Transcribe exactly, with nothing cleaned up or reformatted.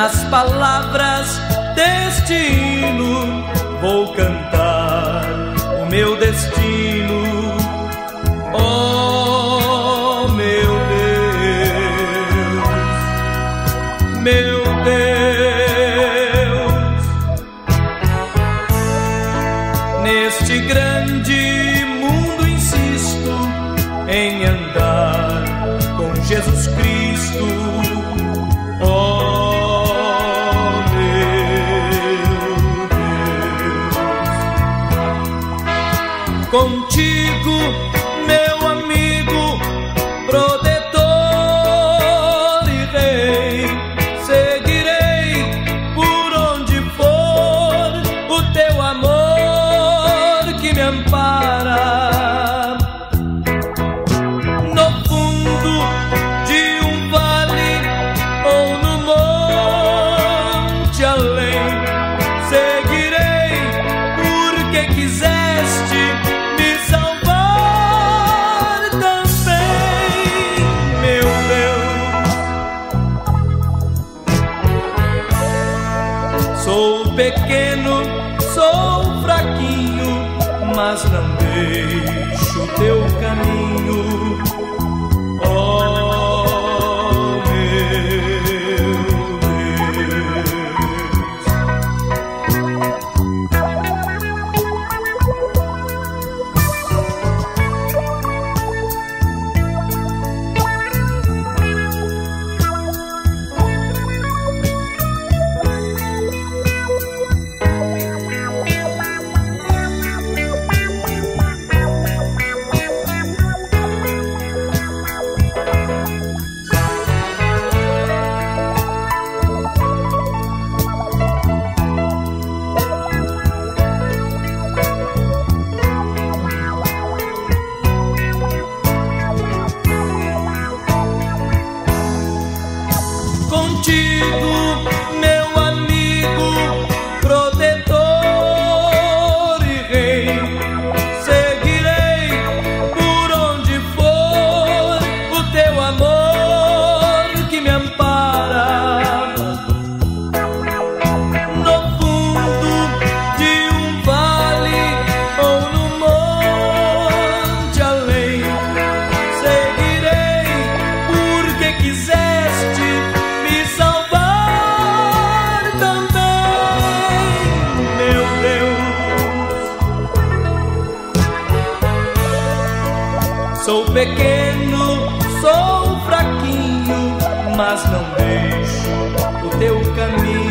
nas palavras deste hino vou cantar o meu destino. Oh, meu Deus, meu Deus, neste grande mundo insisto em andar com Jesus Cristo. Oh, meu Deus, contigo, meu amigo, protetor e rei, seguirei por onde for o teu amor que me ampara. No fundo de um vale ou no monte além, seguirei porque quiseste me salvar também, meu Deus. Sou pequeno, sou fraquinho, mas não deixo o teu caminho. Oh, meu contigo, meu amigo, protetor e rei, seguirei por onde for o teu amor que me ampara. No fundo de um vale ou no monte além, seguirei porque quiseste me salvar também, meu Deus. Sou pequeno, sou fraquinho, mas não deixo o teu caminho.